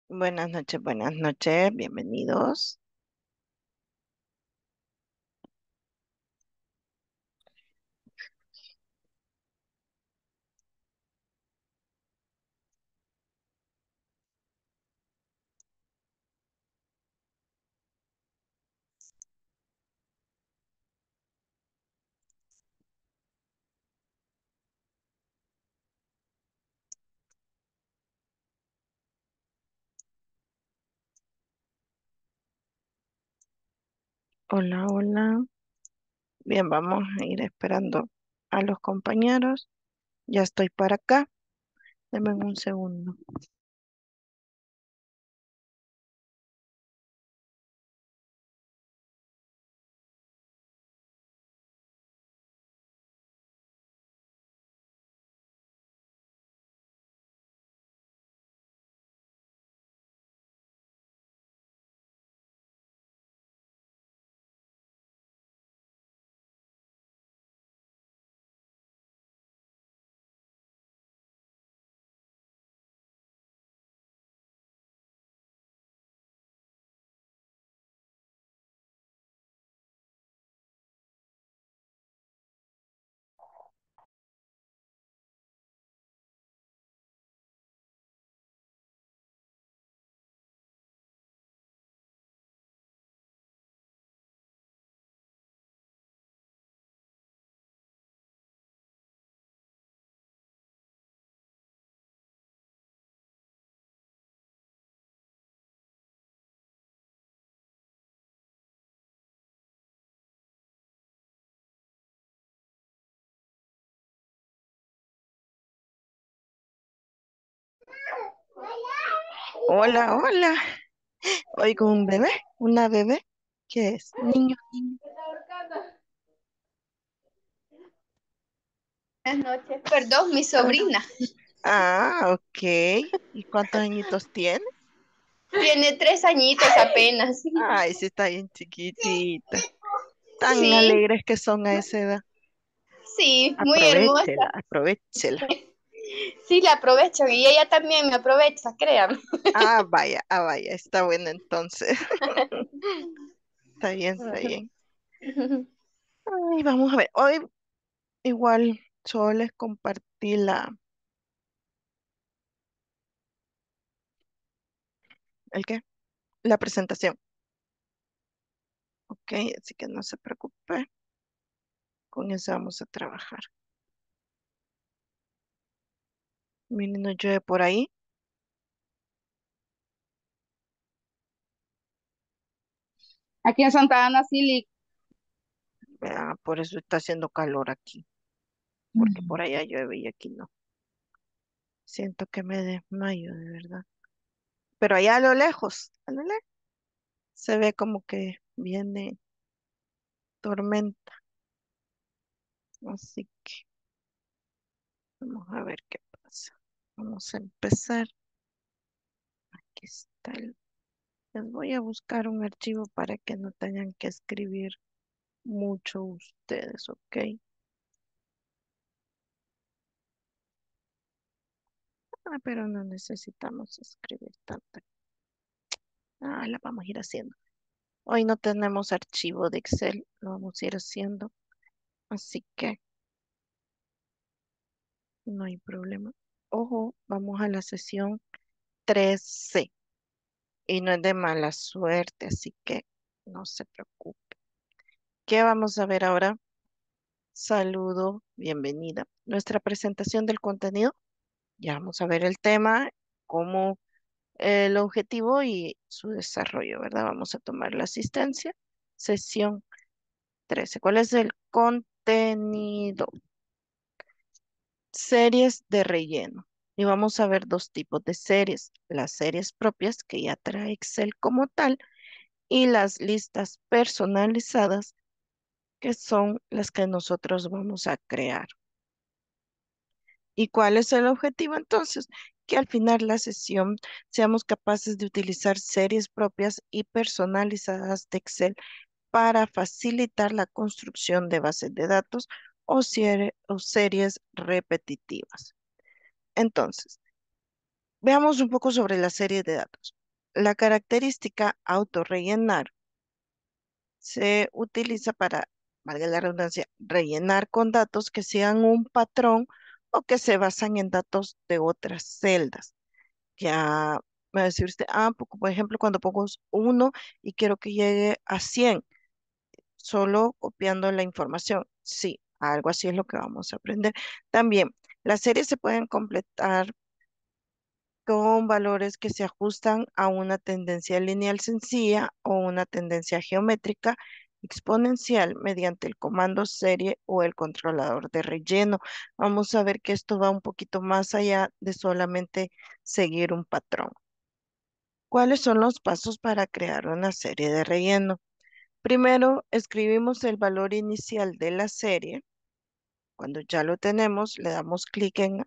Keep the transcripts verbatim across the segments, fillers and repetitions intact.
Buenas noches, buenas noches, bienvenidos. Hola, hola. Bien, vamos a ir esperando a los compañeros. Ya estoy para acá. Denme un segundo. Hola, hola. Oigo un bebé, una bebé. ¿Qué es? Niño, niño. Buenas noches. Perdón, mi Ah, sobrina. ah, ok. ¿Y cuántos añitos tiene? Tiene tres añitos apenas. Ay, sí está bien chiquitita. Tan Sí, alegres que son a esa edad. sí, muy hermosa. Aprovechela, aprovechela. Sí, la aprovecho y ella también me aprovecha, créame. Ah, vaya, ah, vaya, está bueno entonces. Está bien, está bien. Ay, vamos a ver. Hoy igual solo les compartí la, ¿el qué? La presentación. Ok, así que no se preocupe. Con eso vamos a trabajar. Miren, no llueve por ahí. Aquí en Santa Ana sí. Vea, por eso está haciendo calor aquí. Porque por allá llueve y aquí no. Siento que me desmayo, de verdad. Pero allá a lo lejos, a lo lejos, se ve como que viene tormenta. Así que vamos a ver qué pasa. Vamos a empezar. Aquí está el... Les voy a buscar un archivo para que no tengan que escribir mucho ustedes, ¿ok? Ah, pero no necesitamos escribir tanto. Ah, la vamos a ir haciendo. Hoy no tenemos archivo de Excel, lo vamos a ir haciendo, así que no hay problema. Ojo, vamos a la sesión tres C y no es de mala suerte, así que no se preocupe. ¿Qué vamos a ver ahora? Saludo, bienvenida. Nuestra presentación del contenido. Ya vamos a ver el tema, cómo el objetivo y su desarrollo, ¿verdad? Vamos a tomar la asistencia. Sesión trece. ¿Cuál es el contenido? Series de relleno. Y vamos a ver dos tipos de series. Las series propias que ya trae Excel como tal y las listas personalizadas que son las que nosotros vamos a crear. ¿Y cuál es el objetivo entonces? Que al final de la sesión seamos capaces de utilizar series propias y personalizadas de Excel para facilitar la construcción de bases de datos o, serie- o series repetitivas. Entonces, Veamos un poco sobre la serie de datos. La característica autorrellenar se utiliza para, valga la redundancia, rellenar con datos que sean un patrón o que se basan en datos de otras celdas. Ya me va a decir usted, ah, po- por ejemplo, cuando pongo uno y quiero que llegue a cien, solo copiando la información. Sí, algo así es lo que vamos a aprender. También, las series se pueden completar con valores que se ajustan a una tendencia lineal sencilla o una tendencia geométrica exponencial mediante el comando serie o el controlador de relleno. Vamos a ver que esto va un poquito más allá de solamente seguir un patrón. ¿Cuáles son los pasos para crear una serie de relleno? Primero, escribimos el valor inicial de la serie. Cuando ya lo tenemos, le damos clic en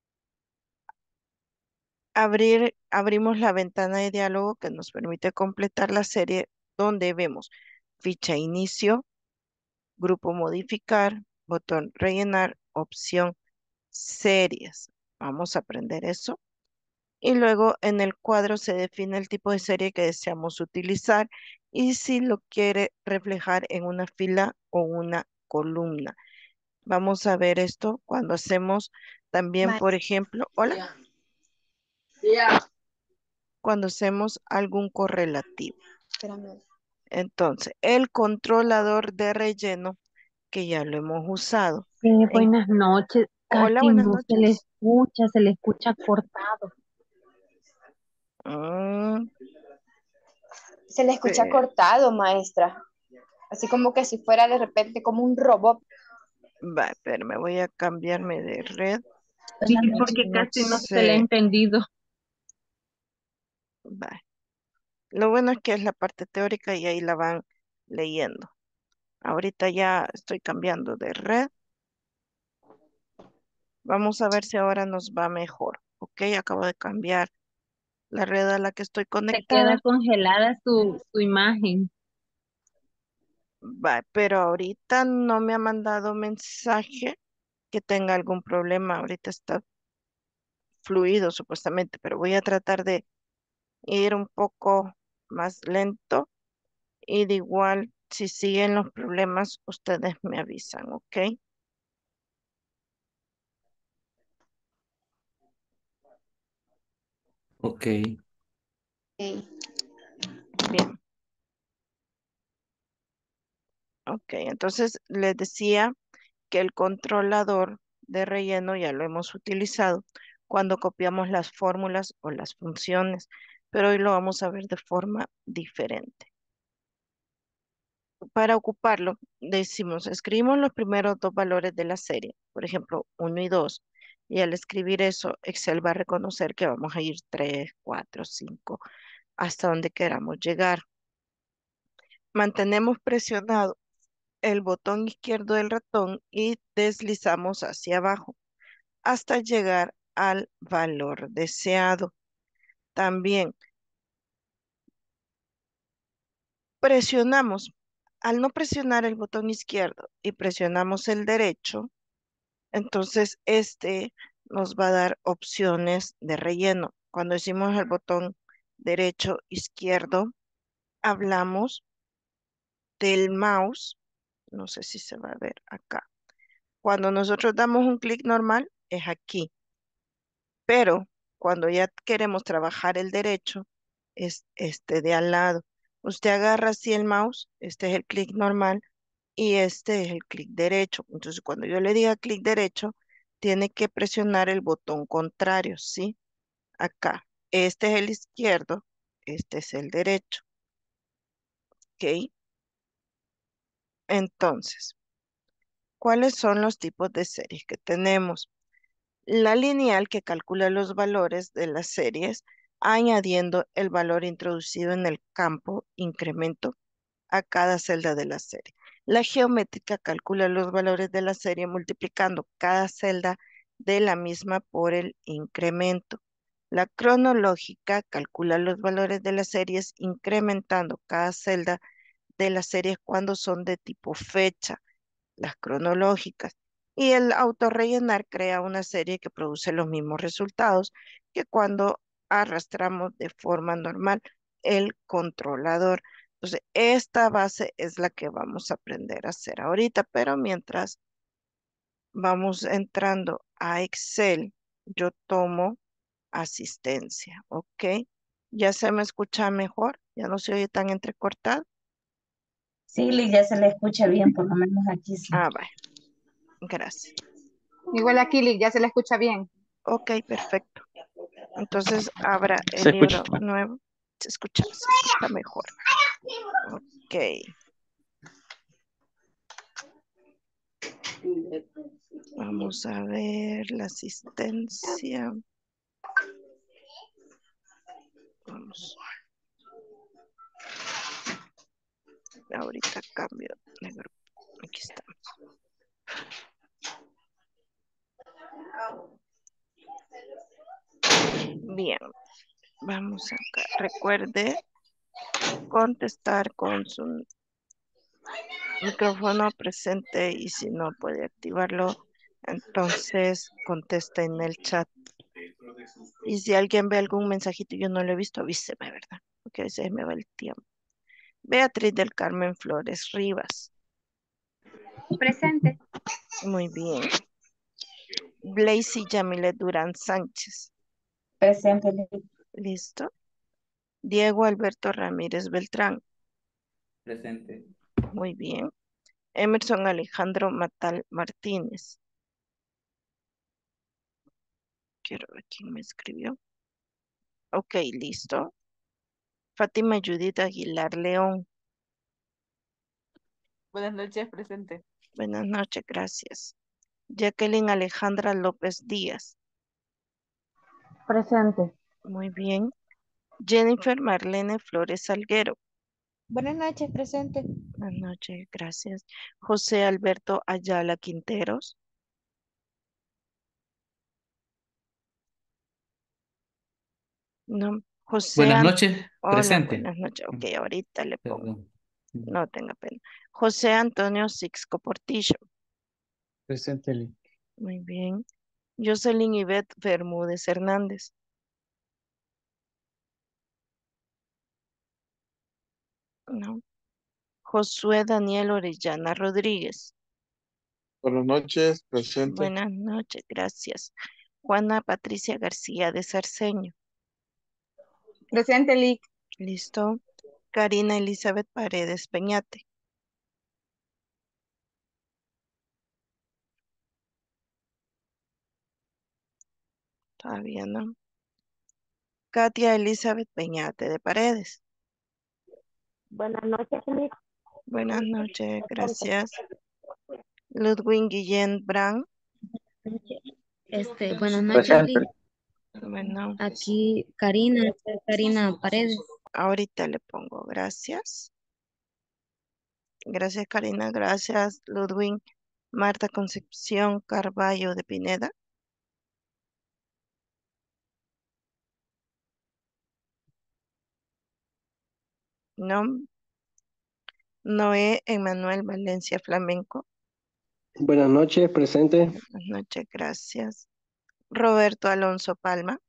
abrir, abrimos la ventana de diálogo que nos permite completar la serie donde vemos ficha inicio, grupo modificar, botón rellenar, opción series. Vamos a aprender eso. Y luego en el cuadro se define el tipo de serie que deseamos utilizar y si lo quiere reflejar en una fila o una columna. Vamos a ver esto cuando hacemos también, Ma- por ejemplo, hola, Ya. Ya. cuando hacemos algún correlativo. Espérame. Entonces, el controlador de relleno, que ya lo hemos usado. Eh, En, buenas noches, hola, casi buenas no se le noches. escucha, se le escucha cortado. Mm, Se le escucha pe- cortado, maestra. Así como que si fuera de repente como un robot. va, pero me voy a cambiarme de red. Sí, Buenas noches. porque No casi no se le ha sé, entendido. va. Lo bueno es que es la parte teórica y ahí la van leyendo. Ahorita ya estoy cambiando de red. Vamos a ver si ahora nos va mejor. Ok, acabo de cambiar la red a la que estoy Se conectada. queda congelada su, su imagen. Va, pero ahorita no me ha mandado mensaje que tenga algún problema. Ahorita está fluido supuestamente, pero voy a tratar de ir un poco más lento y de igual, si siguen los problemas, ustedes me avisan, ¿ok? Ok, Ok. Bien, ok. Entonces les decía que el controlador de relleno ya lo hemos utilizado cuando copiamos las fórmulas o las funciones, pero hoy lo vamos a ver de forma diferente. Para ocuparlo, decimos, escribimos los primeros dos valores de la serie, por ejemplo, uno y dos, y al escribir eso, Excel va a reconocer que vamos a ir tres, cuatro, cinco, hasta donde queramos llegar. Mantenemos presionado el botón izquierdo del ratón y deslizamos hacia abajo hasta llegar al valor deseado. También presionamos, al no presionar el botón izquierdo y presionamos el derecho, entonces este nos va a dar opciones de relleno. Cuando decimos el botón derecho, izquierdo, hablamos del mouse. No sé si se va a ver acá. Cuando nosotros damos un clic normal, es aquí. Pero cuando ya queremos trabajar el derecho, es este de al lado. Usted agarra así el mouse, este es el clic normal y este es el clic derecho. Entonces, cuando yo le diga clic derecho, tiene que presionar el botón contrario, ¿sí? Acá. Este es el izquierdo, este es el derecho, ¿ok? Entonces, ¿cuáles son los tipos de series que tenemos? La lineal que calcula los valores de las series añadiendo el valor introducido en el campo incremento a cada celda de la serie. La geométrica calcula los valores de la serie multiplicando cada celda de la misma por el incremento. La cronológica calcula los valores de las series incrementando cada celda de las series cuando son de tipo fecha, las cronológicas. Y el autorrellenar crea una serie que produce los mismos resultados que cuando arrastramos de forma normal el controlador. Entonces, esta base es la que vamos a aprender a hacer ahorita, pero mientras vamos entrando a Excel, yo tomo asistencia, ¿ok? ¿Ya se me escucha mejor? ¿Ya no se oye tan entrecortado? Sí, Liz, ya se le escucha bien, por lo menos aquí sí. Ah, vale, gracias. Igual aquí, Liz, ya se la escucha bien. Ok, perfecto. Entonces, abra el Se escucha. libro nuevo. Se escucha, se escucha mejor. Ok, vamos a ver la asistencia. Vamos, ahorita cambio de grupo. Aquí estamos. Bien, vamos acá. Recuerde contestar con su micrófono presente y si no puede activarlo, entonces contesta en el chat. Y si alguien ve algún mensajito y yo no lo he visto, avíseme, ¿verdad? Porque a veces me va el tiempo. Beatriz del Carmen Flores Rivas. Presente. Muy bien. Blazy Yamilet Durán Sánchez. Presente, Liz. Listo. Diego Alberto Ramírez Beltrán. Presente. Muy bien. Emerson Alejandro Matal Martínez. Quiero ver quién me escribió. Ok, listo. Fátima Judith Aguilar León. Buenas noches, presente. Buenas noches, gracias. Jacqueline Alejandra López Díaz. Presente. Muy bien. Jennifer Marlene Flores Salguero. Buenas noches, presente. Buenas noches, gracias. José Alberto Ayala Quinteros. No. José Buenas An- noches, Hola, presente. buenas noches. Ok, ahorita le pongo. Perdón. No tenga pena. José Antonio Sixco Portillo. Presente, Liz. Muy bien. Jocelyn Ivette Bermúdez Hernández. No. Josué Daniel Orellana Rodríguez. Buenas noches, presente. Buenas noches, gracias. Juana Patricia García de Sarceño. Presente, Liz. Listo. Karina Elizabeth Paredes Peñate. Todavía no. Katia Elizabeth Peñate de Paredes. Buenas noches, Liz. Buenas noches, Presente. gracias. Ludwig Guillén Brand. Este, buenas noches, Presente. Liz. Bueno, Aquí Karina, Karina Paredes. ahorita le pongo gracias. Gracias, Karina. Gracias, Ludwig. Marta Concepción Carballo de Pineda. No. Noé Emanuel Valencia Flamenco. Buenas noches, presente. Buenas noches, gracias. Roberto Alonso Palma.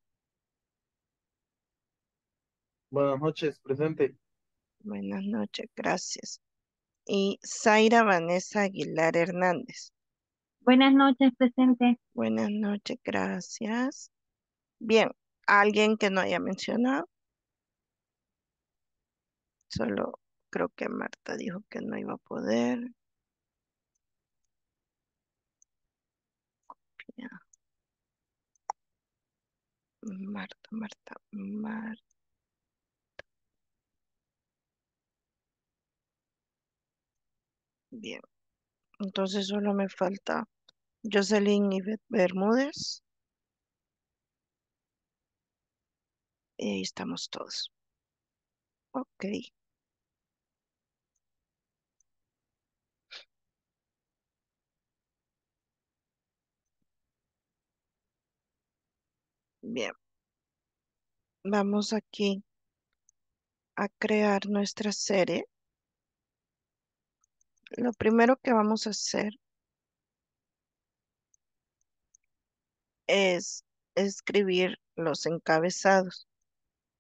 Buenas noches, presente. Buenas noches, gracias. Y Zaira Vanessa Aguilar Hernández. Buenas noches, presente. Buenas noches, gracias. Bien, alguien que no haya mencionado. Solo creo que Marta dijo que no iba a poder. Ya. Marta, Marta, Marta. Bien, entonces solo me falta Jocelyn Ivette Bermúdez. Y ahí estamos todos. Ok, bien. Vamos aquí a crear nuestra serie. Lo primero que vamos a hacer es escribir los encabezados.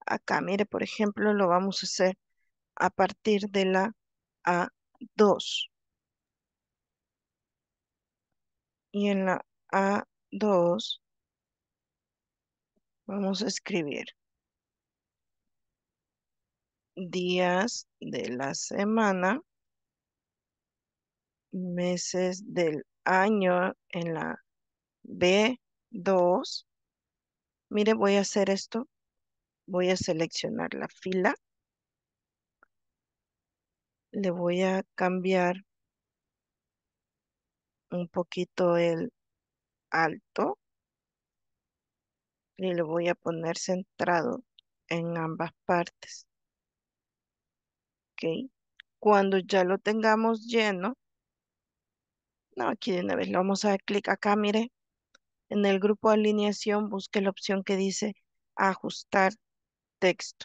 acá, mire, por ejemplo, lo vamos a hacer a partir de la A dos. Y en la A dos vamos a escribir días de la semana, meses del año en la B dos. Mire, voy a hacer esto. Voy a seleccionar la fila. Le voy a cambiar un poquito el alto y le voy a poner centrado en ambas partes. ¿Ok? Cuando ya lo tengamos lleno, no, aquí de una vez le vamos a dar clic acá, mire, en el grupo de alineación, busque la opción que dice ajustar texto.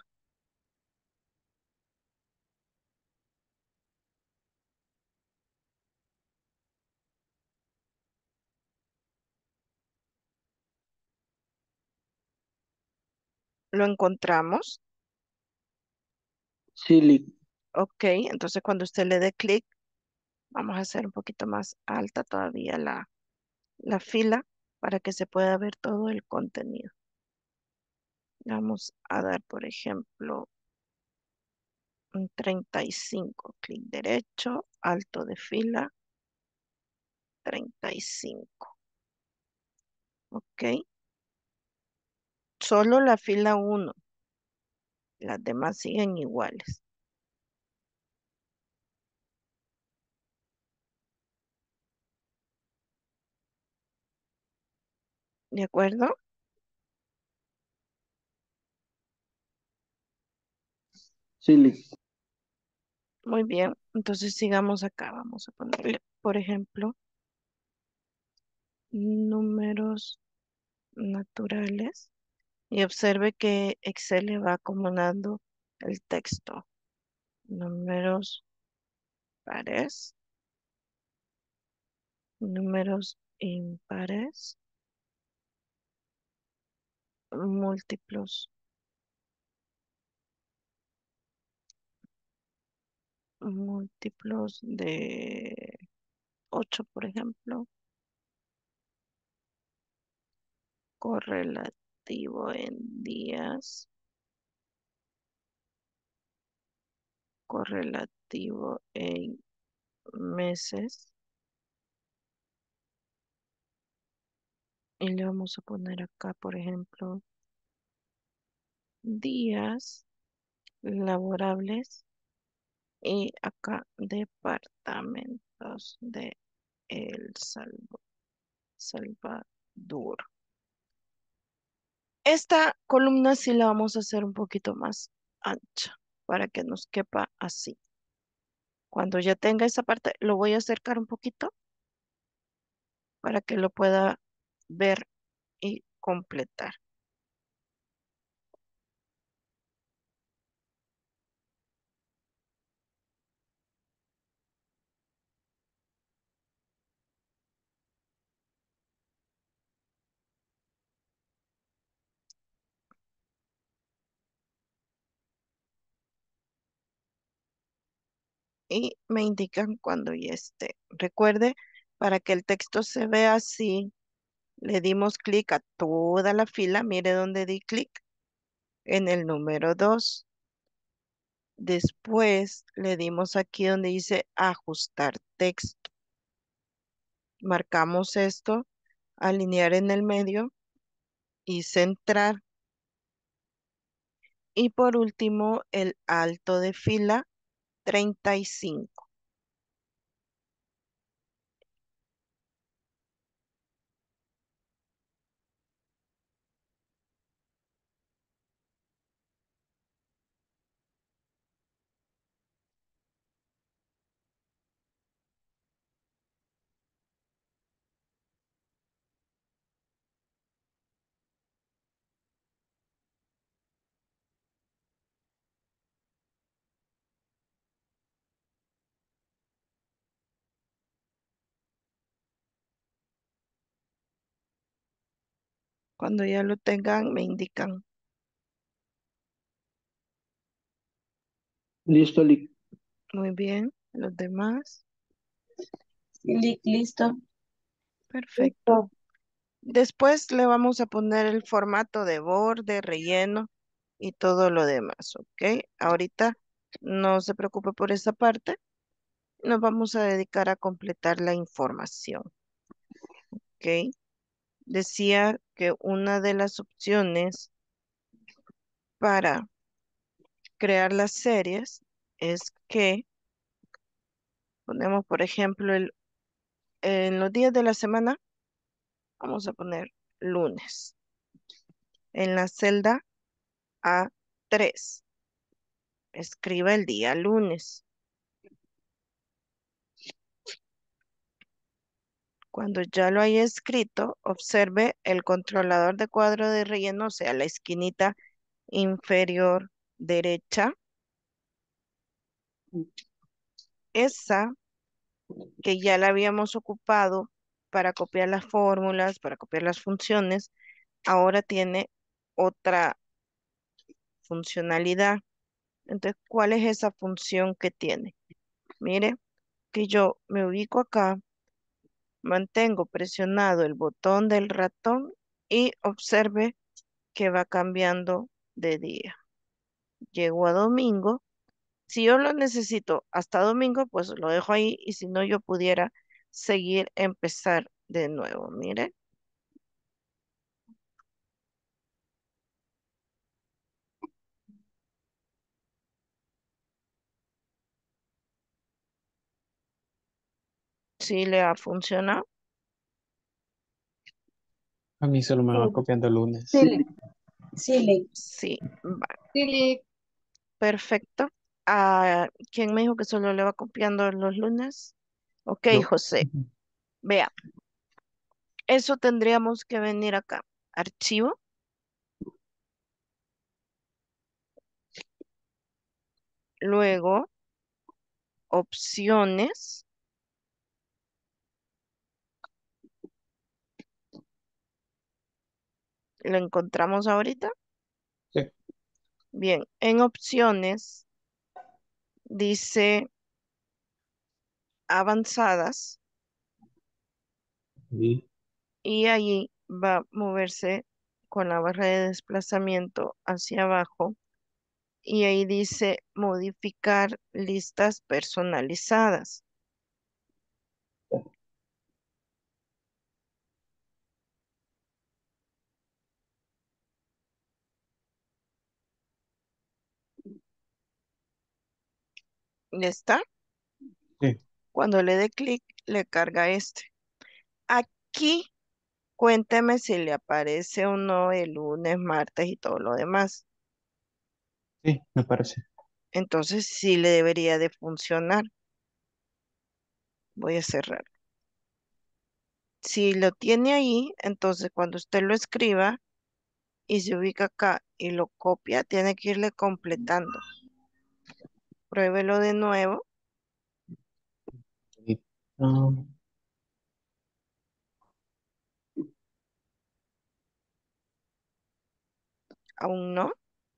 Lo encontramos. Sí, Lick. Ok, entonces cuando usted le dé clic, vamos a hacer un poquito más alta todavía la, la fila para que se pueda ver todo el contenido. Vamos a dar, por ejemplo, un treinta y cinco, clic derecho, alto de fila, treinta y cinco. Ok, solo la fila uno, las demás siguen iguales. ¿De acuerdo? Sí, Lick. Muy bien, entonces sigamos acá. Vamos a ponerle, por ejemplo, números naturales y observe que Excel le va acomodando el texto. Números pares, números impares, múltiplos, múltiplos de ocho, por ejemplo, correlativo en días, correlativo en meses, y le vamos a poner acá, por ejemplo, días laborables y acá departamentos de El Salvo- Salvador. Esta columna sí la vamos a hacer un poquito más ancha para que nos quepa así. Cuando ya tenga esa parte, lo voy a acercar un poquito para que lo pueda ver y completar. Y me indican cuando ya esté. Recuerde, para que el texto se vea así, le dimos clic a toda la fila. Mire dónde di clic, en el número dos. Después le dimos aquí donde dice ajustar texto. Marcamos esto, alinear en el medio y centrar. Y por último, el alto de fila treinta y cinco. Cuando ya lo tengan, me indican. Listo, Lick. Muy bien. Los demás. Sí, Lick, listo. Perfecto. Después le vamos a poner el formato de borde, relleno y todo lo demás, ¿ok? Ahorita no se preocupe por esa parte. Nos vamos a dedicar a completar la información, ¿ok? Decía que una de las opciones para crear las series es que ponemos, por ejemplo, el, en los días de la semana, vamos a poner lunes. En la celda A tres, escriba el día lunes. Cuando ya lo haya escrito, observe el controlador de cuadro de relleno, o sea, la esquinita inferior derecha. Esa que ya la habíamos ocupado para copiar las fórmulas, para copiar las funciones, ahora tiene otra funcionalidad. Entonces, ¿cuál es esa función que tiene? Mire, que yo me ubico acá, mantengo presionado el botón del ratón y observe que va cambiando de día. Llego a domingo. Si yo lo necesito hasta domingo, pues lo dejo ahí y si no, yo pudiera seguir, empezar de nuevo. Mire, si le ha funcionado. A mí solo me va Sí, copiando el lunes. sí, Sí, Lick. Lick. Sí, Lick. Sí, va, Sí, Lick. perfecto. ¿A quién me dijo que solo le va copiando los lunes? Ok, Yo. José, Ujú. vea, eso tendríamos que venir acá. Archivo, luego opciones, lo encontramos ahorita. Sí. Bien, en opciones dice avanzadas Y y allí va a moverse con la barra de desplazamiento hacia abajo y ahí dice modificar listas personalizadas. ¿Ya está? sí. Cuando le dé clic, le carga este. Aquí cuénteme si le aparece o no el lunes, martes y todo lo demás. Sí, me parece. Entonces sí le debería de funcionar. Voy a cerrar. Si lo tiene ahí, entonces cuando usted lo escriba y se ubica acá y lo copia, tiene que irle completando. Pruébelo de nuevo. Y, ah, ¿Aún no?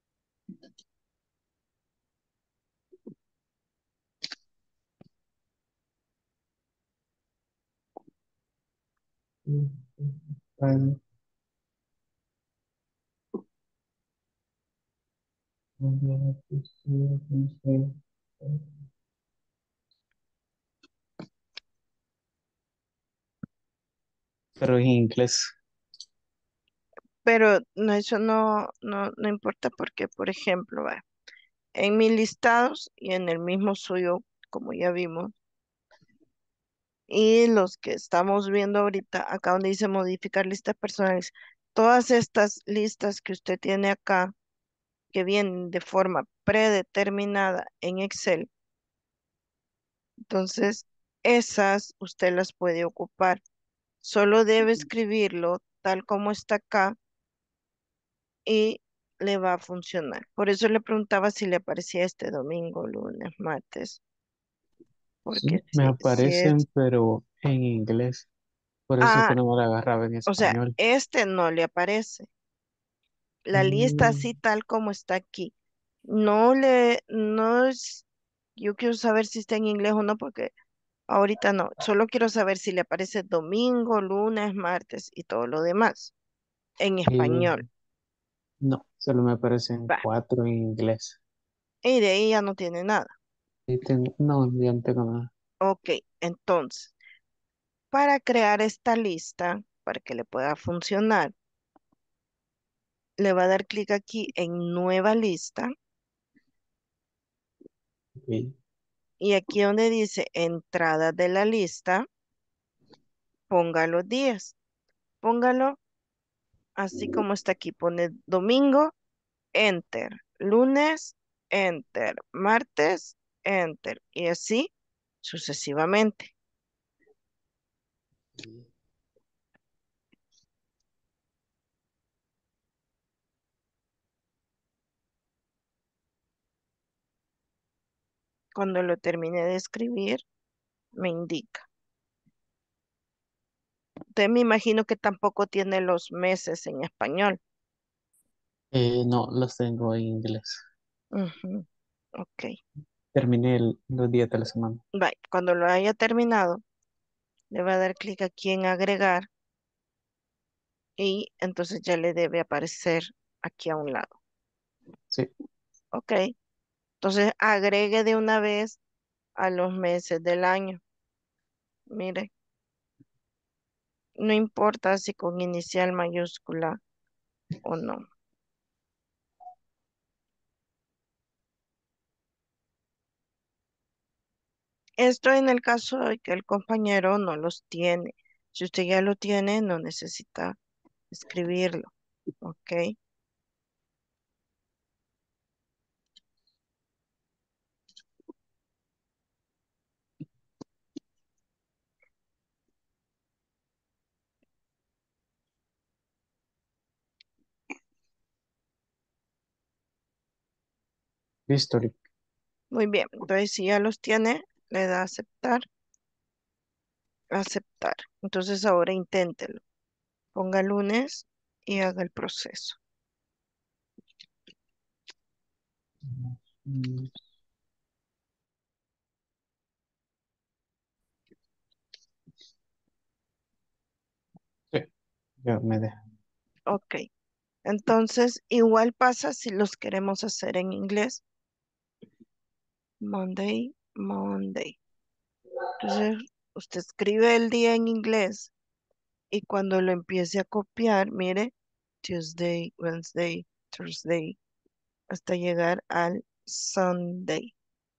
bueno, pero en inglés. Pero no, eso no, no, no importa porque, por ejemplo, va, en mis listados y en el mismo suyo, como ya vimos, y los que estamos viendo ahorita, acá donde dice modificar listas personales, todas estas listas que usted tiene acá, que vienen de forma predeterminada en Excel, entonces esas usted las puede ocupar. Solo debe escribirlo tal como está acá y le va a funcionar. Por eso le preguntaba si le aparecía este domingo, lunes, martes, porque Sí, me si, si aparecen, es... pero en inglés. Por eso es Ah, que no me la agarraba en o sea, español. este no le aparece. La lista Mm, así tal como está aquí. No le, no es, yo quiero saber si está en inglés o no, porque ahorita no. Solo quiero saber si le aparece domingo, lunes, martes y todo lo demás en Eh, español. no, solo me aparecen Va. cuatro en inglés. Y de ahí ya no tiene nada. Y tengo, no, ya no tengo nada. Ok, entonces, para crear esta lista, para que le pueda funcionar, le va a dar clic aquí en nueva lista Ok. y aquí donde dice entrada de la lista, ponga los días. Póngalo así como está aquí. Pone domingo, enter. Lunes, enter. Martes, enter. Y así sucesivamente. Cuando lo termine de escribir, me indica. Usted me imagino que tampoco tiene los meses en español. Eh, no, los tengo en inglés. Ujú, ok. Terminé el- los días de la semana. Bye. Cuando lo haya terminado, le va a dar clic aquí en agregar y entonces ya le debe aparecer aquí a un lado. Sí. Ok. Entonces agregue de una vez a los meses del año. Mire, no importa si con inicial mayúscula o no. Esto en el caso de que el compañero no los tiene. Si usted ya lo tiene, no necesita escribirlo. Ok. History. Muy bien. Entonces, si ya los tiene, le da a aceptar, aceptar. Entonces, ahora inténtelo. Ponga lunes y haga el proceso. Mm, sí, ya me deja. Ok. Entonces, igual pasa si los queremos hacer en inglés. Monday, Monday. Entonces, usted escribe el día en inglés y cuando lo empiece a copiar, mire, Tuesday, Wednesday, Thursday, hasta llegar al Sunday.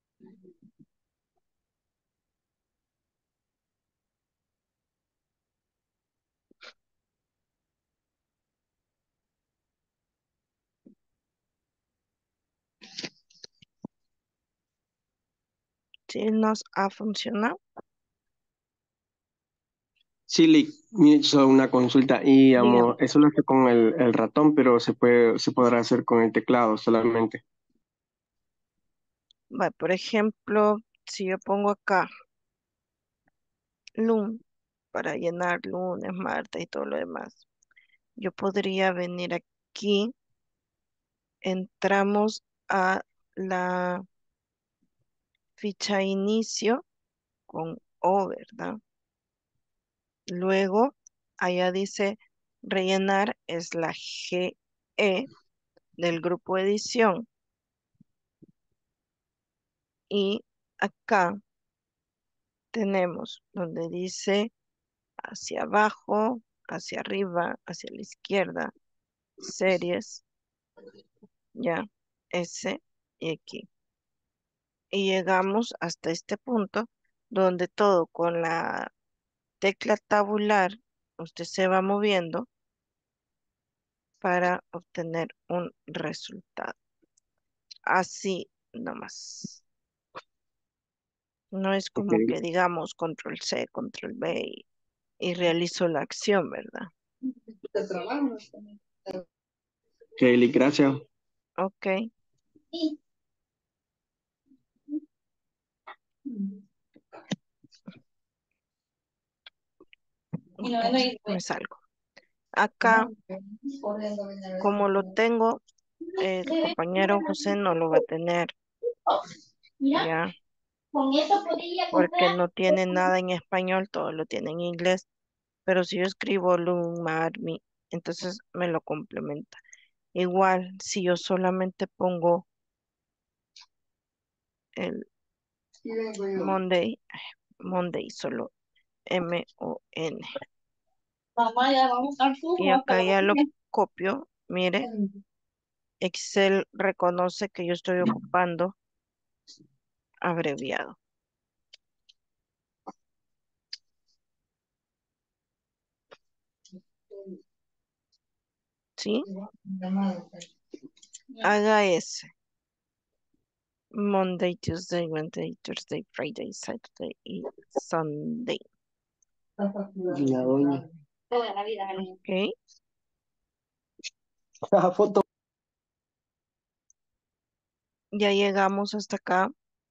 ¿Sí nos ha funcionado? Sí, Lick, me hizo una consulta y Dígame. amo, eso lo hace con el, el ratón, pero se puede, se podrá hacer con el teclado solamente. Va, por ejemplo, si yo pongo acá lunes para llenar lunes, martes y todo lo demás, yo podría venir aquí, entramos a la ficha inicio con O, ¿verdad? Luego, allá dice rellenar es la G E del grupo edición y acá tenemos donde dice hacia abajo, hacia arriba, hacia la izquierda, series, ya, S y aquí. Y llegamos hasta este punto donde todo con la tecla tabular, usted se va moviendo para obtener un resultado. Así nomás. No es Ok, como que digamos control C, control V y, y realizo la acción, ¿verdad? ok, Lick, gracias. Ok, entonces me salgo. Acá, como lo tengo el compañero José no lo va a tener, ya, Con eso podría porque comprar. no tiene nada en español, todo lo tiene en inglés. Pero si yo escribo Lun, Mar, Mi, entonces me lo complementa. Igual, si yo solamente pongo el Monday, Monday solo M O N. Mamá, ya vamos al Y fútbol hasta acá la ya lo cocina. copio. Mire, Excel reconoce que yo estoy ocupando abreviado. ¿Sí? Haga ese. Monday, Tuesday, Wednesday, Thursday, Friday, Saturday y Sunday. La doña. Toda la vida. ¿Ok? La foto. Ya llegamos hasta acá.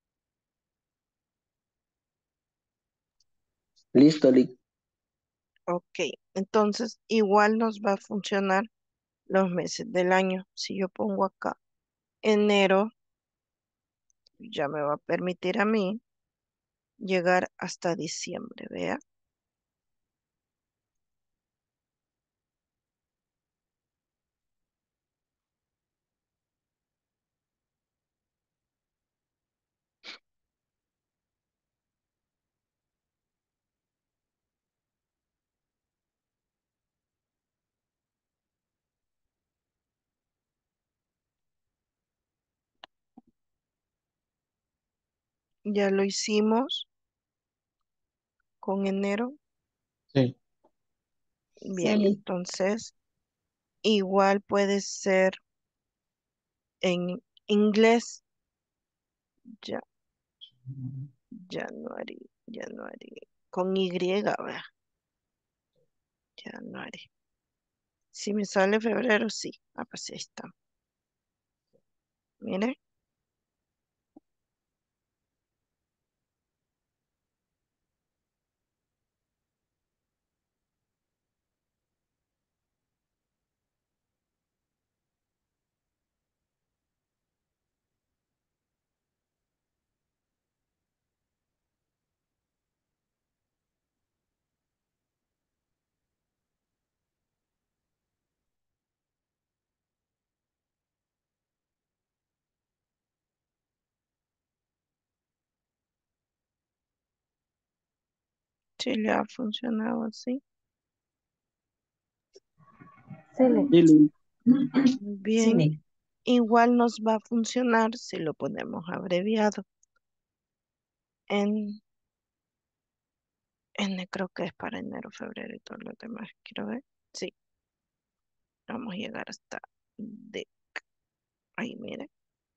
Listo, Lick. Ok. Entonces, igual nos va a funcionar los meses del año. Si yo pongo acá enero, ya me va a permitir a mí llegar hasta diciembre, vea. Ya lo hicimos con enero. Sí. Bien, Sí. entonces igual puede ser en inglés. Ya, January, January. Con Y, vea. January. Si me sale febrero, sí. Ah, pues ahí está. Mire, si le ha funcionado así. Sí, Lick. Sí, Lick. Muy Sí, bien. Lick. Igual nos va a funcionar si lo ponemos abreviado. En, en creo que es para enero, febrero y todo lo demás. Quiero ver. Sí, vamos a llegar hasta de ahí, mire.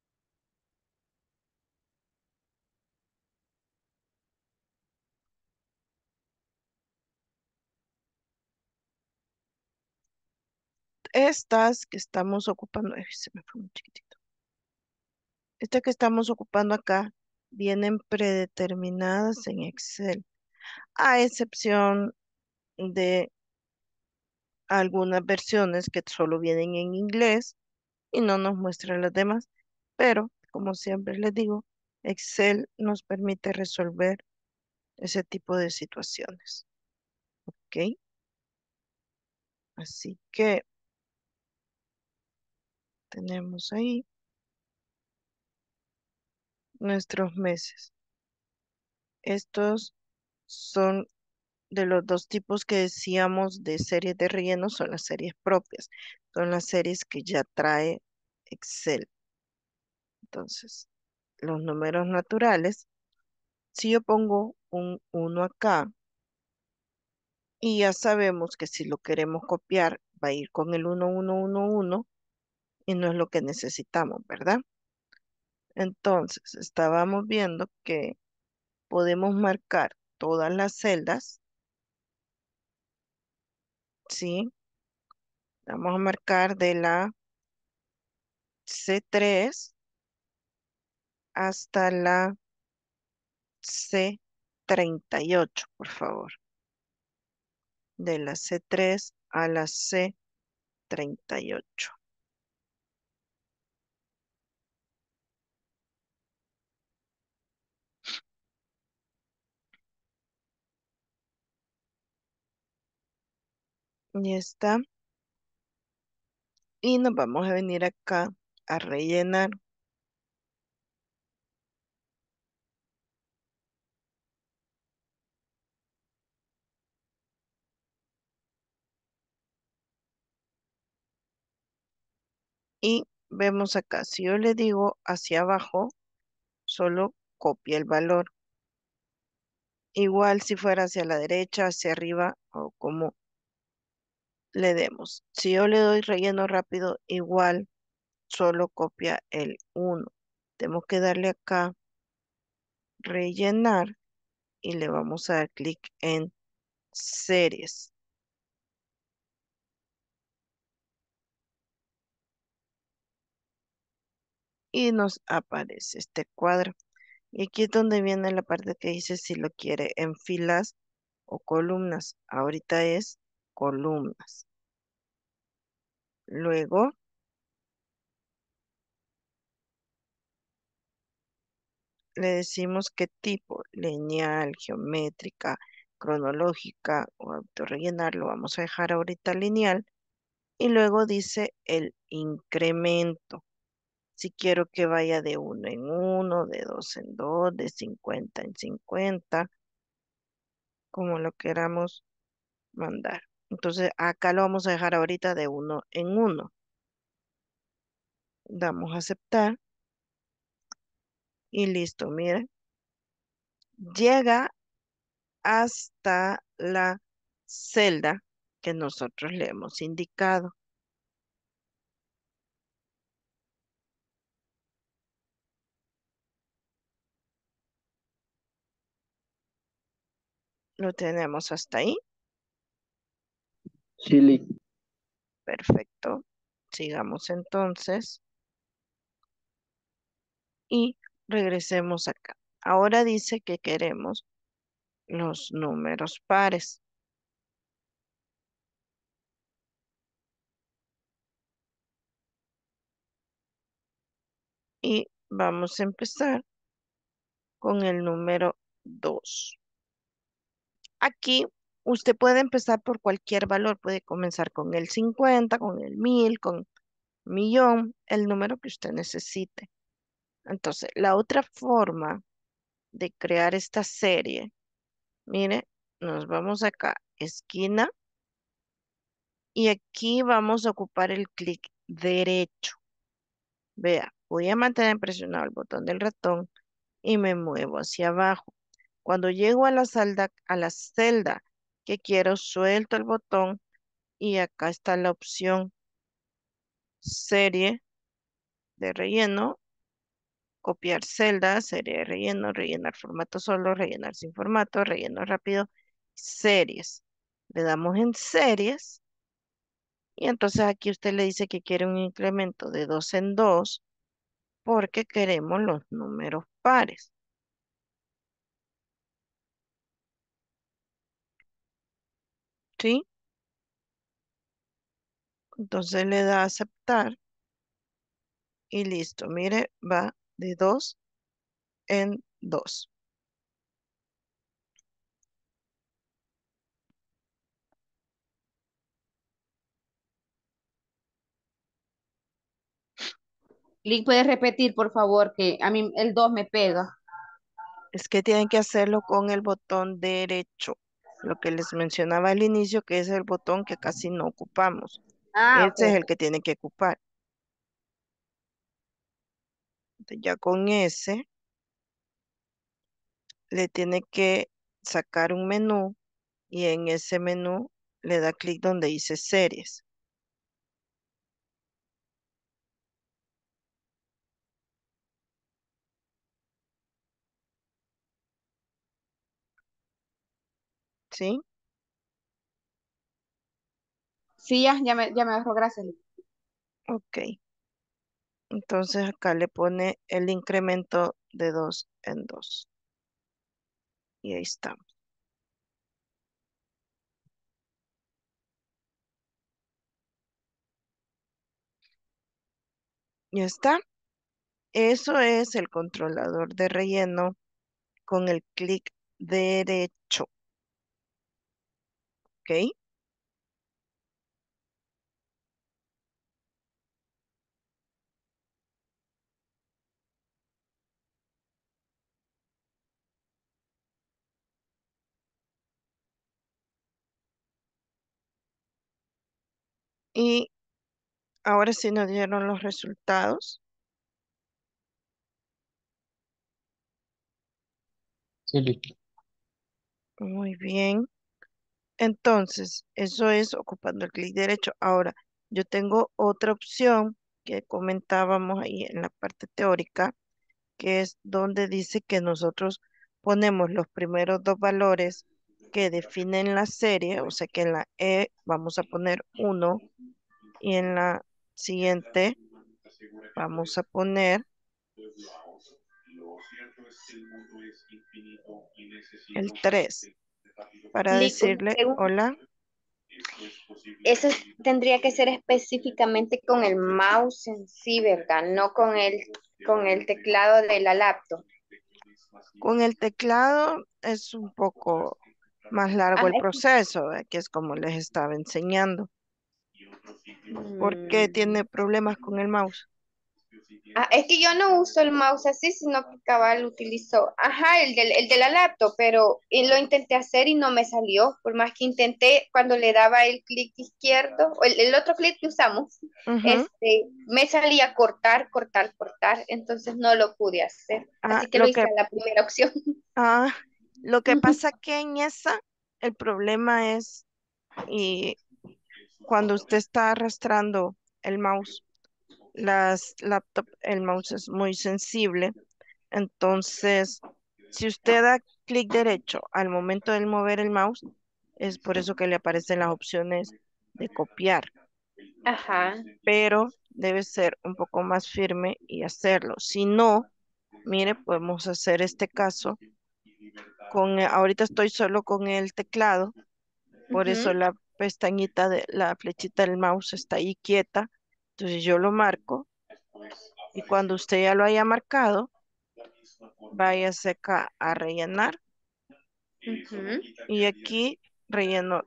Estas que estamos ocupando, ay, se me fue muy chiquitito. Estas que estamos ocupando acá vienen predeterminadas en Excel, a excepción de algunas versiones que solo vienen en inglés y no nos muestran las demás. Pero, como siempre les digo, Excel nos permite resolver ese tipo de situaciones. ¿Ok? Así que tenemos ahí nuestros meses. Estos son de los dos tipos que decíamos de series de relleno, son las series propias. Son las series que ya trae Excel. Entonces, los números naturales, si yo pongo un uno acá, y ya sabemos que si lo queremos copiar, va a ir con el uno uno uno uno y no es lo que necesitamos, ¿verdad? Entonces, estábamos viendo que podemos marcar todas las celdas, ¿sí? Vamos a marcar de la C tres hasta la C treinta y ocho, por favor. De la C tres a la C treinta y ocho. Ya está. Y nos vamos a venir acá a rellenar. Y vemos acá, si yo le digo hacia abajo, solo copia el valor. Igual si fuera hacia la derecha, hacia arriba o como le demos. Si yo le doy relleno rápido, igual solo copia el uno. Tenemos que darle acá rellenar y le vamos a dar clic en series. Y nos aparece este cuadro. Y aquí es donde viene la parte que dice si lo quiere en filas o columnas. Ahorita es columnas. Luego le decimos qué tipo, lineal, geométrica, cronológica o autorrellenar. Lo vamos a dejar ahorita lineal. Y luego dice el incremento. Si quiero que vaya de uno en uno, de dos en dos, de cincuenta en cincuenta, como lo queramos mandar. Entonces acá lo vamos a dejar ahorita de uno en uno. Damos a aceptar y listo, miren. Llega hasta la celda que nosotros le hemos indicado. Lo tenemos hasta ahí. Chile. Perfecto. Sigamos entonces y regresemos acá. Ahora dice que queremos los números pares. Y vamos a empezar con el número dos. Aquí usted puede empezar por cualquier valor, puede comenzar con el cincuenta, con el mil, con millón, el número que usted necesite. Entonces, la otra forma de crear esta serie, mire, nos vamos acá, esquina, y aquí vamos a ocupar el clic derecho. Vea, voy a mantener presionado el botón del ratón y me muevo hacia abajo. Cuando llego a la celda, a la celda que quiero, suelto el botón y acá está la opción serie de relleno, copiar celda, serie de relleno, rellenar formato solo, rellenar sin formato, relleno rápido, series. Le damos en series y entonces aquí usted le dice que quiere un incremento de dos en dos porque queremos los números pares. ¿Sí? Entonces le da a aceptar y listo. Mire, va de dos en dos. Lick, ¿puedes repetir, por favor? Que a mí el dos me pega. Es que tienen que hacerlo con el botón derecho. Lo que les mencionaba al inicio, que es el botón que casi no ocupamos. Ah, ok, Ese es el ok. que tiene que ocupar. Entonces, ya con ese, le tiene que sacar un menú y en ese menú le da clic donde dice series. ¿Sí? Sí, ya, ya me, ya me agarró, gracias, Lick. Ok. Entonces acá le pone el incremento de dos en dos. Y ahí está. Ya está. Eso es el controlador de relleno con el clic derecho. ¿Ok? Y ahora sí nos dieron los resultados. Sí, listo. Muy bien. Entonces, eso es ocupando el clic derecho. Ahora, yo tengo otra opción que comentábamos ahí en la parte teórica, que es donde dice que nosotros ponemos los primeros dos valores que definen la serie, o sea que en la E vamos a poner uno y en la siguiente vamos a poner el tres para Clic, una decirle pregunta. hola. Eso es- tendría que ser específicamente con el mouse en sí, ¿verdad? No con el, con el teclado de la laptop. Con el teclado es un poco más largo Ah, el es- proceso, ¿eh? Que es como les estaba enseñando. ¿Por qué mm. tiene problemas con el mouse? Ah, es que yo no uso el mouse así, sino que cabal utilizo, ajá, el, del, el de la laptop, pero y lo intenté hacer y no me salió, por más que intenté cuando le daba el clic izquierdo, o el, el otro clic que usamos, Ujú. este, me salía cortar, cortar, cortar, entonces no lo pude hacer, Ah, así que lo lo hice que, a la primera opción. ah, lo que pasa que en esa, el problema es y cuando usted está arrastrando el mouse, las laptop, el mouse es muy sensible. Entonces, si usted da clic derecho al momento de mover el mouse, es por eso que le aparecen las opciones de copiar, Ajá. pero debe ser un poco más firme y hacerlo. Si no, mire, podemos hacer este caso con, eh, ahorita estoy solo con el teclado, por eso Ujú, la pestañita de la flechita del mouse está ahí quieta. Entonces yo lo marco y cuando usted ya lo haya marcado, váyase acá a rellenar ujú, y aquí relleno,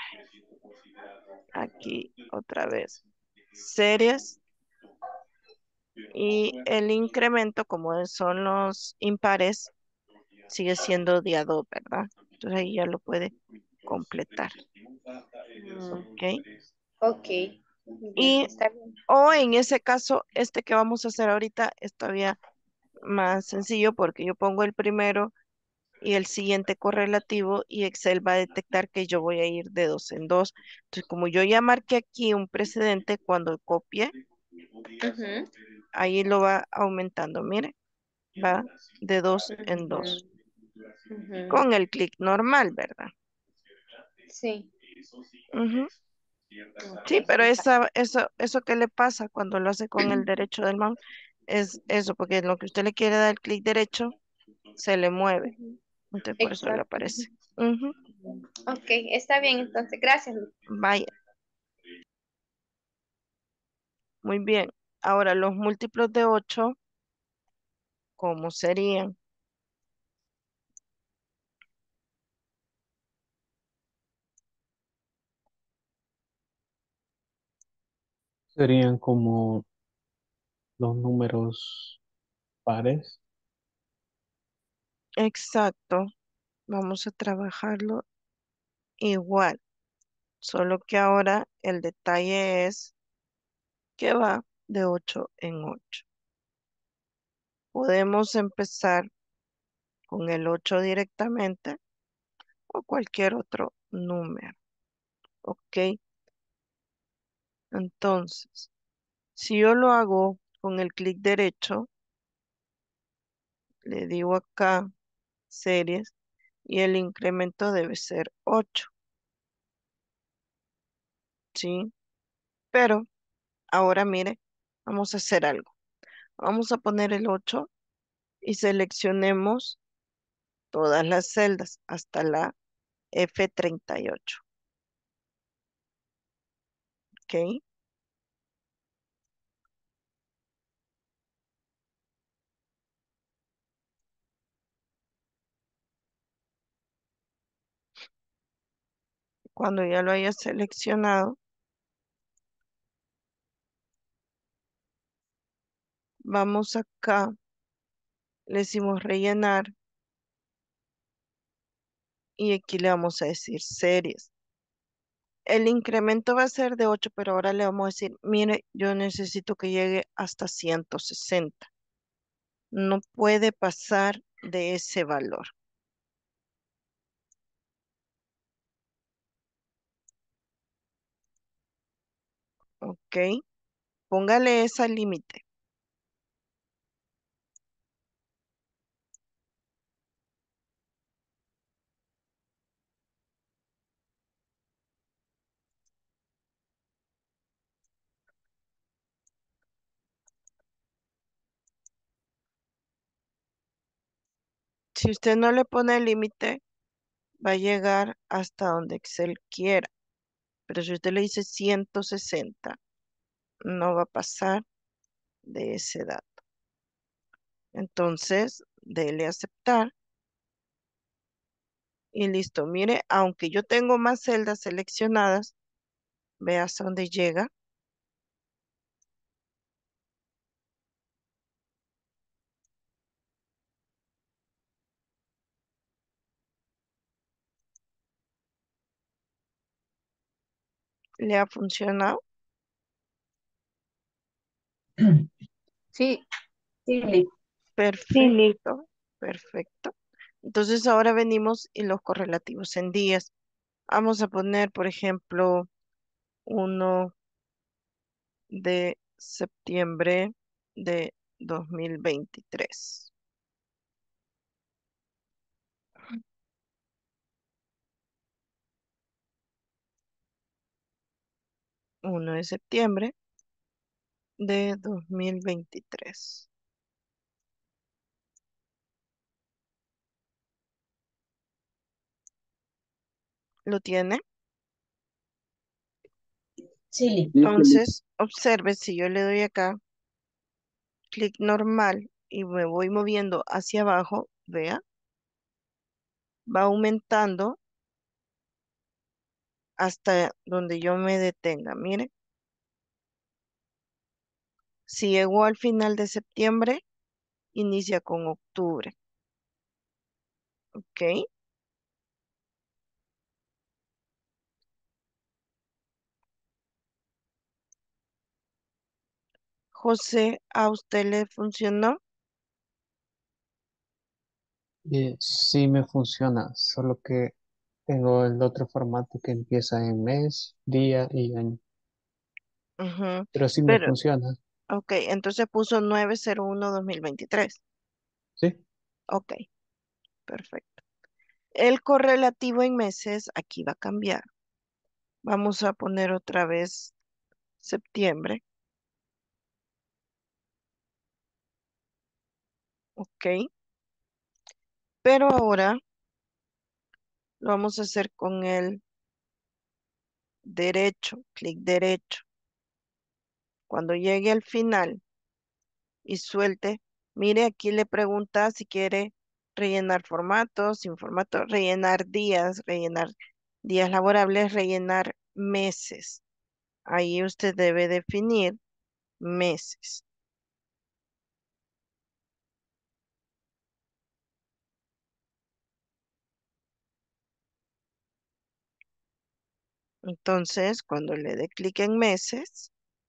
aquí otra vez, series y el incremento, como son los impares, sigue siendo día dos, ¿verdad? Entonces ahí ya lo puede completar, mm, ¿ok? ok, bien, Y está bien. o en ese caso, este que vamos a hacer ahorita es todavía más sencillo porque yo pongo el primero y el siguiente correlativo y Excel va a detectar que yo voy a ir de dos en dos. Entonces, como yo ya marqué aquí un precedente, cuando copie, Ujú, ahí lo va aumentando. Mire, va de dos en ujú, dos ujú. con el clic normal, ¿verdad? Sí, Ujú. ok, Sí, pero está. esa, eso, eso que le pasa cuando lo hace con el derecho del mouse es eso, porque en lo que usted le quiere dar el clic derecho, se le mueve. Ujú, Entonces, por eso le exacto. aparece. Ujú. Ok, está bien, entonces, gracias. Vaya, muy bien. Ahora, los múltiplos de ocho, ¿cómo serían? Serían como los números pares. Exacto. Vamos a trabajarlo igual, solo que ahora el detalle es que va de ocho en ocho. Podemos empezar con el ocho directamente o cualquier otro número, ¿ok? Entonces, si yo lo hago con el clic derecho, le digo acá series y el incremento debe ser ocho, ¿sí? Pero ahora mire, vamos a hacer algo. Vamos a poner el ocho y seleccionemos todas las celdas hasta la F treinta y ocho, ¿ok? Cuando ya lo haya seleccionado, vamos acá, le decimos rellenar y aquí le vamos a decir series. El incremento va a ser de ocho, pero ahora le vamos a decir, mire, yo necesito que llegue hasta ciento sesenta. No puede pasar de ese valor. ¿Ok? Póngale ese límite. Si usted no le pone el límite, va a llegar hasta donde Excel quiera. Pero si usted le dice ciento sesenta, no va a pasar de ese dato. Entonces, dele a aceptar y listo. Mire, aunque yo tengo más celdas seleccionadas, vea hasta dónde llega. ¿Le ha funcionado? Sí, Sí, Liz. Sí, Liz. Perfecto, perfecto. Entonces ahora venimos y los correlativos en días. Vamos a poner, por ejemplo, uno de septiembre de dos mil veintitrés. Uno de septiembre de dos mil veintitrés. ¿Lo tiene? Sí, Liz. Listo, Liz. Entonces, observe si yo le doy acá clic normal y me voy moviendo hacia abajo, vea, va aumentando hasta donde yo me detenga. Mire, si llegó al final de septiembre, inicia con octubre. ¿Ok? José, ¿a usted le funcionó? Eh, sí me funciona, solo que tengo el otro formato que empieza en mes, día y año. Ujú. Pero sí me Pero, funciona, ok, entonces puso nueve cero uno dos mil veintitrés. ¿sí? Ok, perfecto. El correlativo en meses aquí va a cambiar. Vamos a poner otra vez septiembre. Ok, pero ahora lo vamos a hacer con el derecho, clic derecho. Cuando llegue al final y suelte, mire, aquí le pregunta si quiere rellenar formatos, sin formato, rellenar días, rellenar días laborables, rellenar meses. Ahí usted debe definir meses. Entonces, cuando le dé clic en meses,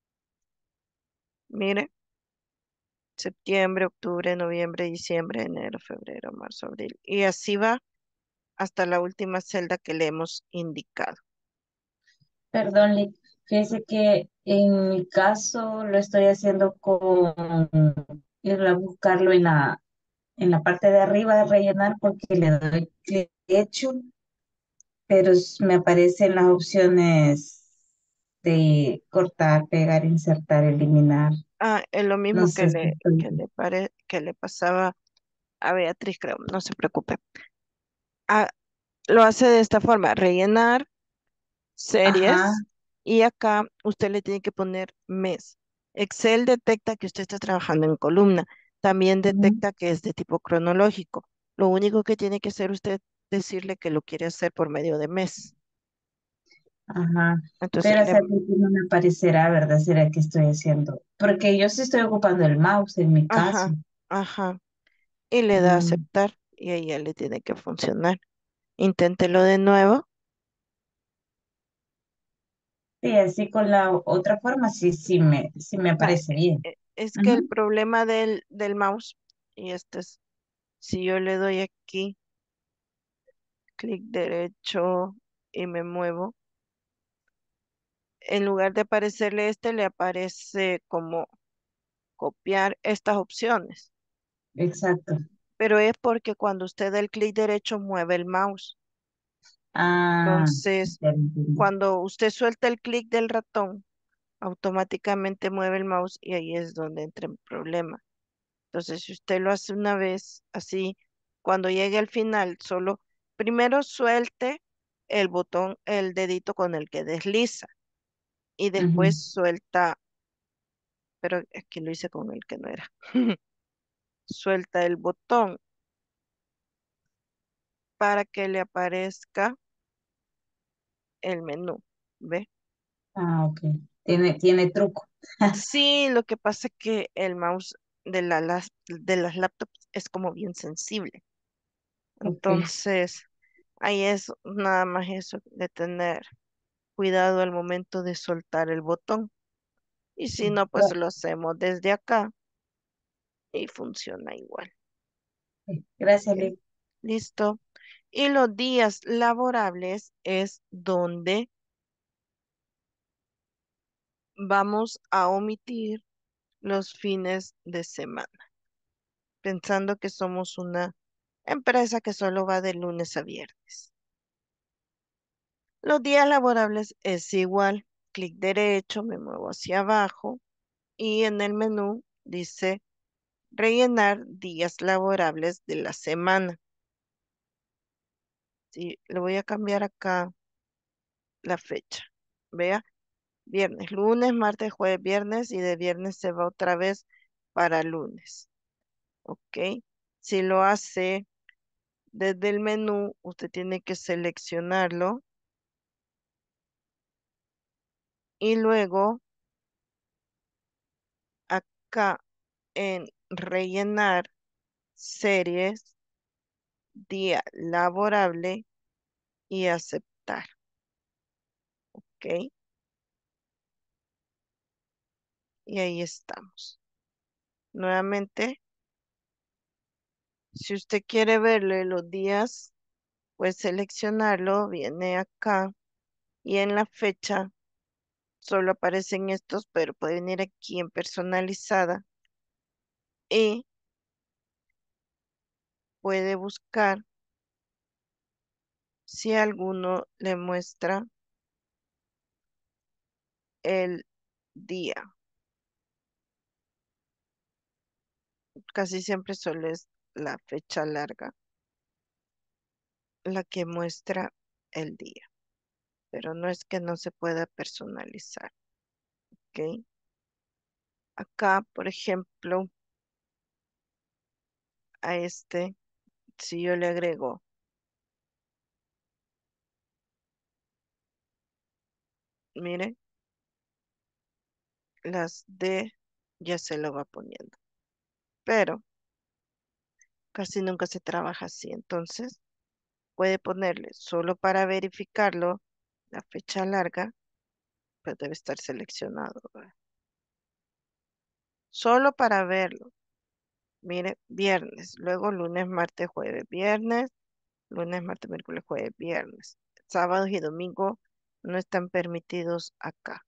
mire, septiembre, octubre, noviembre, diciembre, enero, febrero, marzo, abril. Y así va hasta la última celda que le hemos indicado. Perdón, Liz. Fíjese que en mi caso lo estoy haciendo con ir a buscarlo en la, en la parte de arriba de rellenar porque le doy clic hecho, pero s- me aparecen las opciones de cortar, pegar, insertar, eliminar. Ah, es lo No mismo que sé si le, estoy que le pare- que le pasaba a Beatriz, creo, no se preocupe. Ah, lo hace de esta forma, rellenar Ajá, series y acá usted le tiene que poner mes. Excel detecta que usted está trabajando en columna, también ujú, detecta que es de tipo cronológico. Lo único que tiene que hacer usted decirle que lo quiere hacer por medio de mes. ajá. Entonces, Pero le, hace tiempo no me aparecerá, ¿verdad? ¿Será que estoy haciendo? Porque yo sí estoy ocupando el mouse en mi caso. ajá, ajá, y le da a Mm, aceptar y ahí ya le tiene que funcionar. Inténtelo de nuevo. Sí, así con la otra forma, sí, sí me, sí me Va, parece bien. e- es que el Ujú. problema del, del mouse, y este es, si yo le doy aquí, clic derecho y me muevo, en lugar de aparecerle este, le aparece como copiar estas opciones. Exacto. Pero es porque cuando usted da el clic derecho mueve el mouse. Ah, Entonces, ya lo entendí. cuando usted suelta el clic del ratón, automáticamente mueve el mouse y ahí es donde entra el problema. Entonces, si usted lo hace una vez así, cuando llegue al final, solo primero suelte el botón, el dedito con el que desliza y después Ujú. suelta, pero aquí lo hice con el que no era. Suelta el botón para que le aparezca el menú. ¿Ve? Ah, ok. Tiene, tiene truco. Sí, lo que pasa es que el mouse de la, las, de las laptops es como bien sensible. Ok. Entonces, ahí es nada más eso de tener cuidado al momento de soltar el botón. Y si no, pues Gra- lo hacemos desde acá y funciona igual. Gracias, ¿Ok? Liz. Listo. Y los días laborables es donde vamos a omitir los fines de semana, pensando que somos una empresa que solo va de lunes a viernes. Los días laborables es igual. Clic derecho, me muevo hacia abajo y en el menú dice rellenar días laborables de la semana. Sí, le voy a cambiar acá la fecha. Vea, viernes, lunes, martes, jueves, viernes y de viernes se va otra vez para lunes. ¿Ok? Si lo hace desde el menú, usted tiene que seleccionarlo y luego acá en rellenar series, día laborable y aceptar. ¿Ok? Y ahí estamos. Nuevamente, si usted quiere verle los días, pues seleccionarlo, viene acá y en la fecha solo aparecen estos, pero puede venir aquí en personalizada y puede buscar si alguno le muestra el día. Casi siempre solo es la fecha larga la que muestra el día, pero no es que no se pueda personalizar, ¿ok? Acá, por ejemplo, a este, si yo le agrego, mire, las D ya se lo va poniendo, pero casi nunca se trabaja así, entonces puede ponerle solo para verificarlo la fecha larga, pues debe estar seleccionado, ¿verdad? Solo para verlo. Mire, viernes, luego lunes, martes, jueves, viernes, lunes, martes, miércoles, jueves, viernes. Sábados y domingo no están permitidos acá.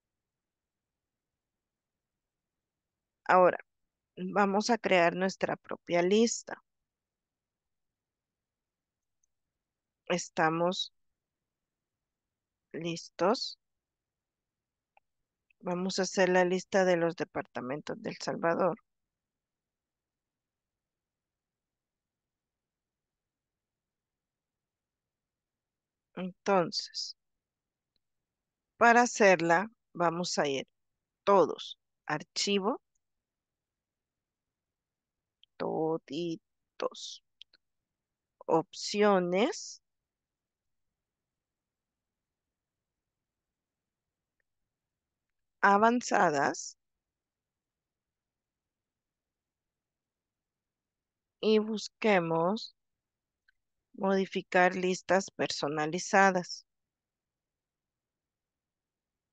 Ahora, vamos a crear nuestra propia lista. ¿Estamos listos? Vamos a hacer la lista de los departamentos del Salvador. Entonces, para hacerla, vamos a ir todos. Archivo, toditos. Opciones, avanzadas y busquemos modificar listas personalizadas.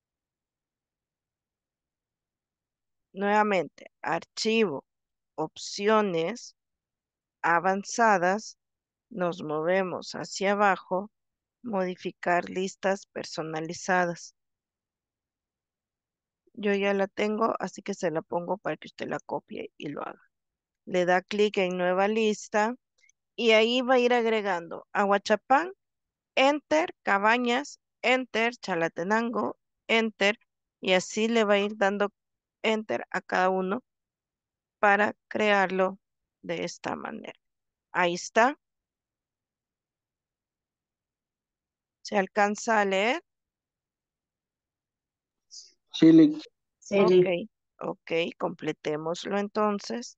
Nuevamente, archivo, opciones avanzadas, nos movemos hacia abajo, modificar listas personalizadas. Yo ya la tengo, así que se la pongo para que usted la copie y lo haga. Le da clic en nueva lista y ahí va a ir agregando Aguachapán, Enter, Cabañas, Enter, Chalatenango, Enter, y así le va a ir dando Enter a cada uno para crearlo de esta manera. Ahí está. ¿Se alcanza a leer? Sí, Lick. Sí, Ok, Lick. ok, completémoslo entonces.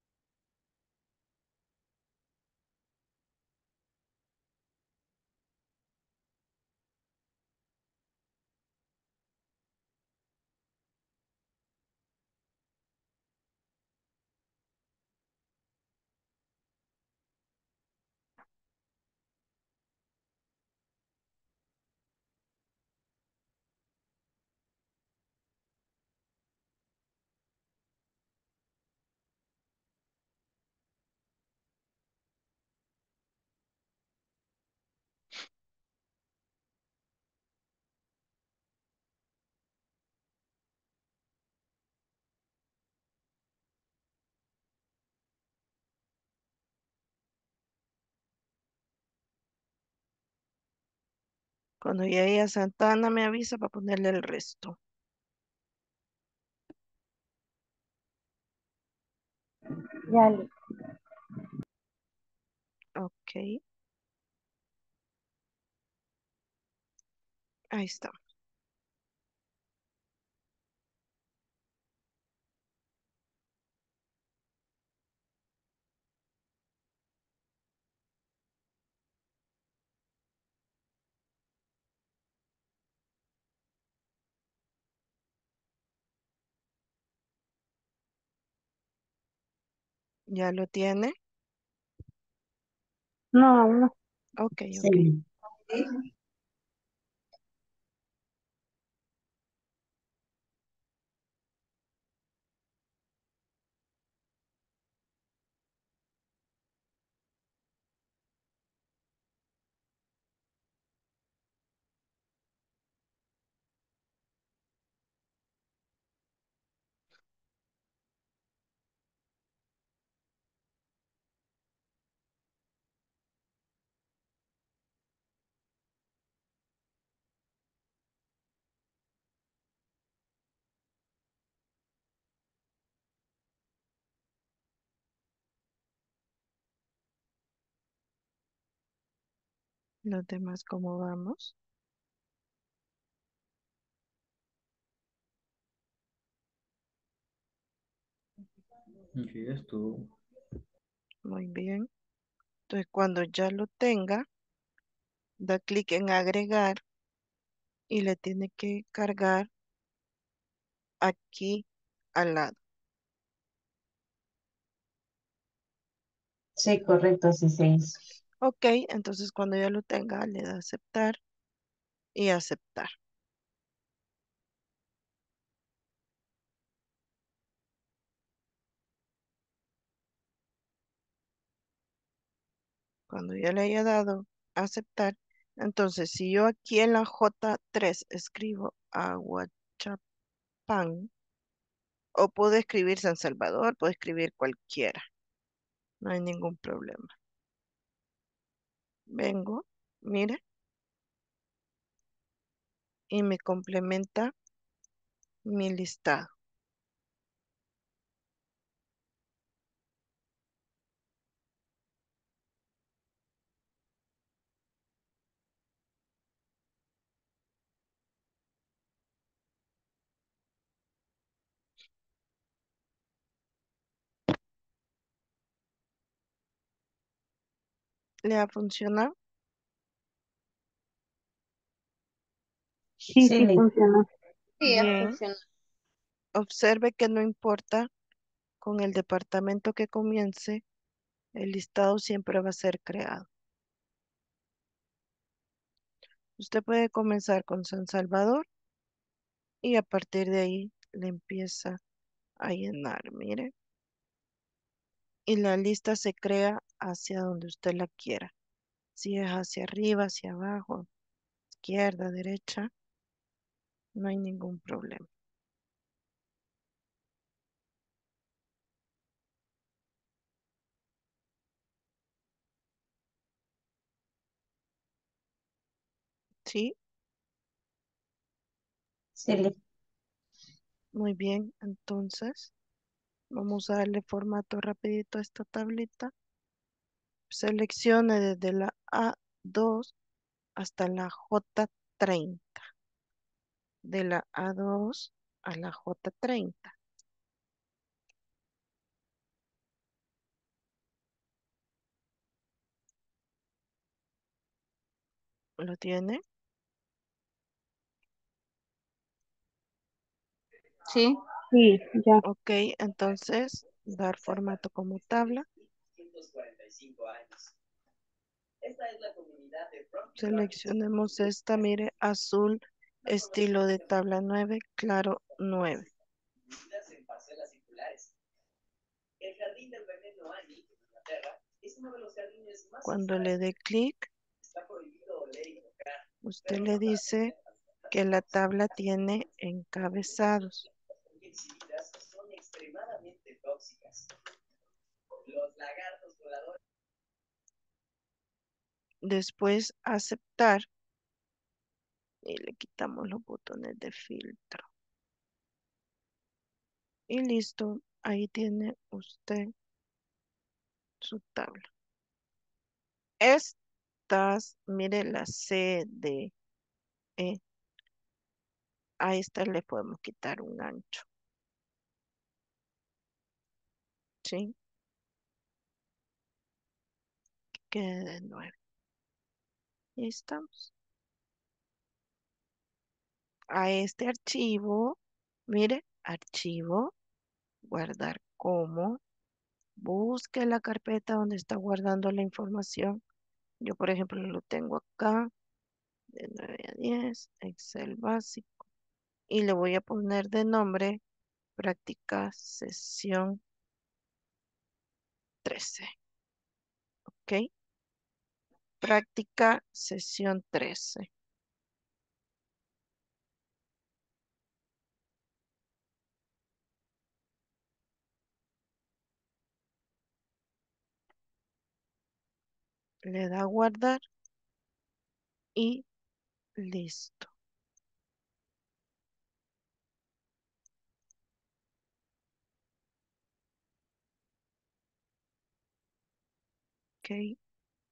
Cuando llegue a Santana me avisa para ponerle el resto. Ya, Lick. Ok, ahí está. ¿Ya lo tiene? No, aún no. Ok, ok. Sí. Los demás, ¿cómo vamos? Sí, estuvo. Muy bien. Entonces, cuando ya lo tenga, da clic en agregar y le tiene que cargar aquí al lado. Sí, correcto, así se hizo. Ok, entonces cuando ya lo tenga, le da aceptar y aceptar. Cuando ya le haya dado aceptar, entonces si yo aquí en la J tres escribo Aguachapán, o puedo escribir San Salvador, puedo escribir cualquiera, no hay ningún problema. Vengo, mire, y me complementa mi listado. ¿Le ha funcionado? Sí, Sí, sí Lick. funciona. Sí, ya Bien, funciona. observe que no importa con el departamento que comience, el listado siempre va a ser creado. Usted puede comenzar con San Salvador y a partir de ahí le empieza a llenar, mire. Y la lista se crea hacia donde usted la quiera. Si es hacia arriba, hacia abajo, izquierda, derecha, no hay ningún problema. ¿Sí? Sí, li- Muy bien. Entonces, vamos a darle formato rapidito a esta tablita. Seleccione desde la A dos hasta la J treinta. De la A dos a la J treinta. ¿Lo tiene? Sí. Sí, ya. Ok, entonces dar formato como tabla. Seleccionemos esta, mire, azul, estilo de tabla nueve, claro nueve. Cuando le dé clic, usted le dice que la tabla tiene encabezados. Después aceptar y le quitamos los botones de filtro. Y listo, ahí tiene usted su tabla. Estas, mire la C, D, E. A esta le podemos quitar un ancho. ¿Sí? Que quede de nueve. Y estamos. A este archivo, mire, archivo, guardar como, busque la carpeta donde está guardando la información. Yo, por ejemplo, lo tengo acá, de nueve a diez, Excel básico. Y le voy a poner de nombre práctica sesión trece. ¿Ok? Práctica sesión trece. Le da a guardar y listo. ¿Ok?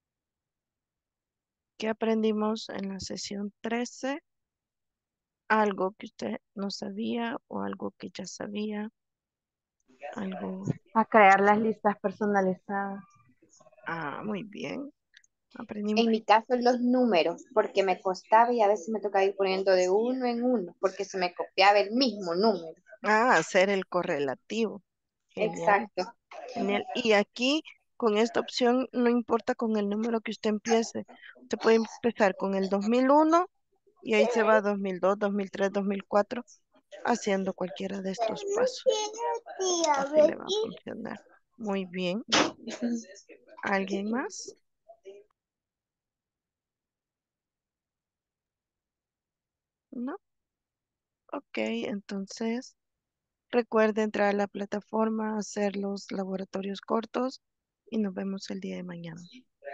¿Qué aprendimos en la sesión trece? Algo que usted no sabía o algo que ya sabía. Algo. A crear las listas personalizadas. Ah, muy bien. Aprendimos. En mi caso, los números, porque me costaba y a veces me tocaba ir poniendo de uno en uno, porque se me copiaba el mismo número. Ah, hacer el correlativo. Genial, Exacto. genial. Y aquí, con esta opción, no importa con el número que usted empiece. Usted puede empezar con el dos mil uno y ahí se va dos mil dos, dos mil tres, dos mil cuatro, haciendo cualquiera de estos pasos. Así le va a funcionar. Muy bien. ¿Alguien más? ¿No? Ok, entonces recuerde entrar a la plataforma, hacer los laboratorios cortos y nos vemos el día de mañana.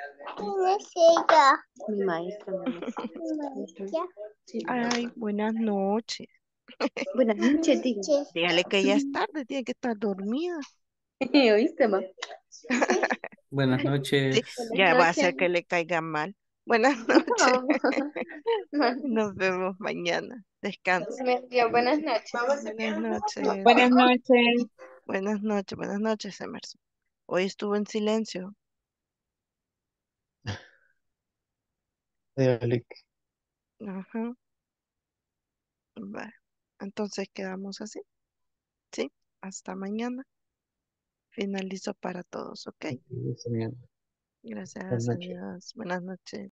Mi maestra me decía. Sí. Ay, buenas noches. Buenas noches, digo. Dígale que ya es tarde, tiene que estar dormida. ¿Oíste, ma? Buenas Sí, noches. Buenas ya va a noches. hacer que le caiga mal. Buenas noches. Nos vemos mañana. Descanse. Me dio buenas noches. Buenas noches. Buenas noches. Buenas noches. Buenas noches, Emerson. Hoy estuvo en silencio. Dígale que Ajá. Vale. Entonces quedamos así. Sí. Hasta mañana. Finalizo para todos, ¿ok? está bien. Buenas Gracias, noches. adiós. Buenas noches.